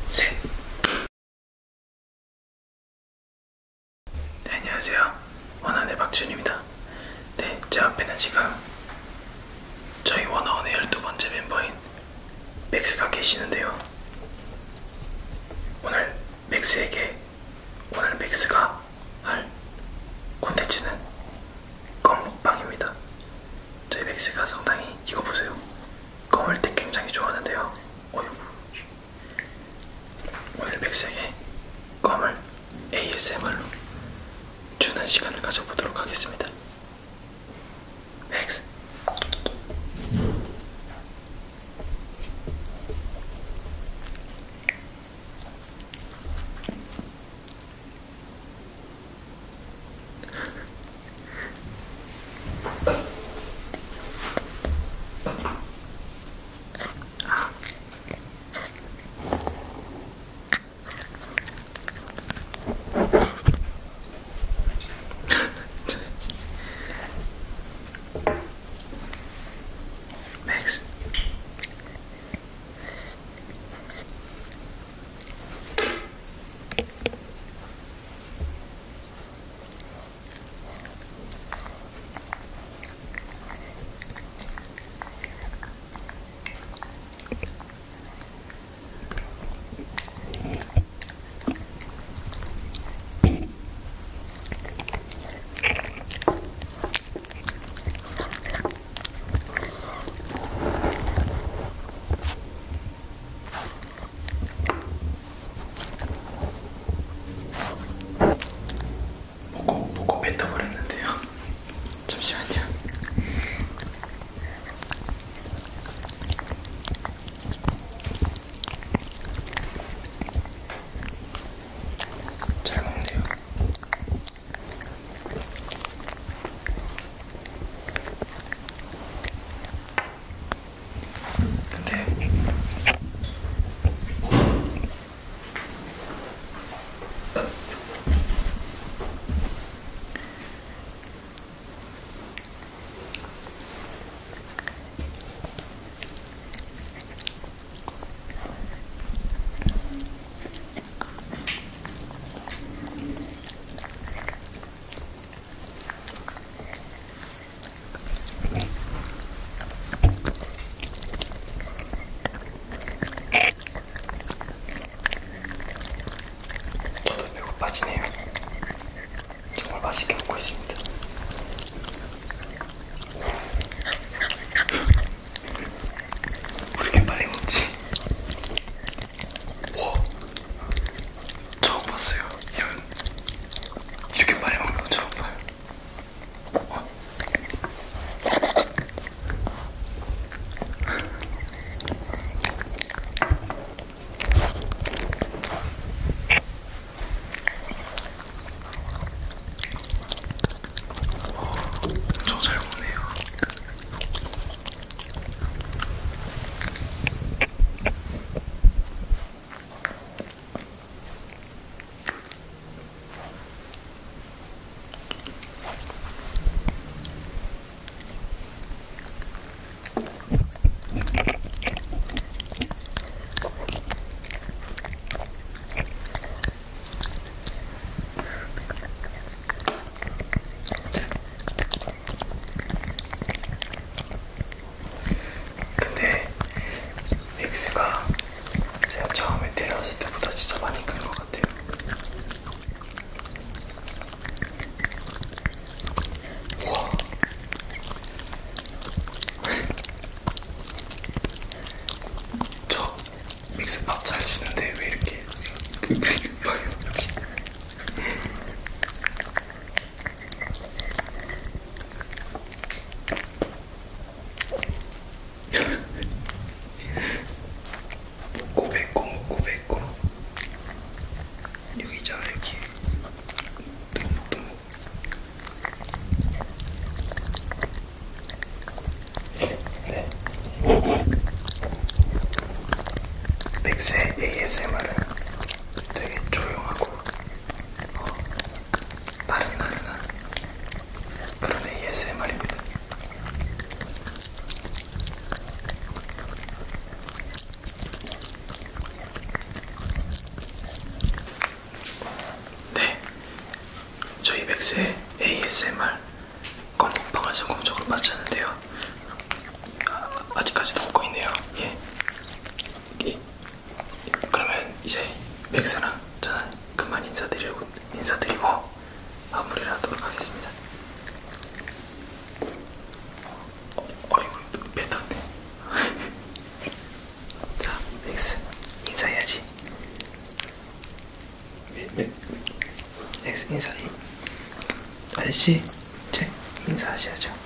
셋. 네, 안녕하세요. 원한의 박지훈입니다. 네, 제 앞에는 지금 저희 원어원의 12번째 멤버인 맥스가 계시는데요. 오늘 맥스가 할 콘텐츠는 껌 먹방입니다. 저희 맥스가 상당히 이거 보세요. 껌을 때 굉장히 좋아하는데요. 오늘 맥스에게 껌을 ASMR로 주는 시간을 가져보도록 하겠습니다. 맥스. 맥스. 먹고 뱉어버렸는데요. 잠시만요. 잘 먹네요. 근데 저도 배고파지네요. 정말 맛있게 먹고 있습니다. 왜 이렇게 빨리 먹지? 와, 처음 봤어요. 이렇게 빨리 먹는 거 처음 봐요. 엄청 잘 먹네요. 근데 맥스가 제가 처음에 데려왔을 때보다 진짜 많이 큰 것 같아요. 우와. 저 맥스 밥 잘 주는데 왜 이렇게 그렇게 급하게 먹지? 먹고 뱉고 여기 뚜벅뚜벅. 네. 맥스의 ASMR은 되게 조용하고 나른나른한 그런 ASMR입니다. 맥스의 ASMR 검은방울 성공적으로 마쳤는데요. 아직까지도 웃고 있네요. 예. 그러면 이제 맥스랑 저는 그만 인사드리고 마무리를 하도록 하겠습니다. 이거 뱉었네. 자, 맥스 인사해야지. 맥스 인사. 아저씨, 제 인사하셔야죠.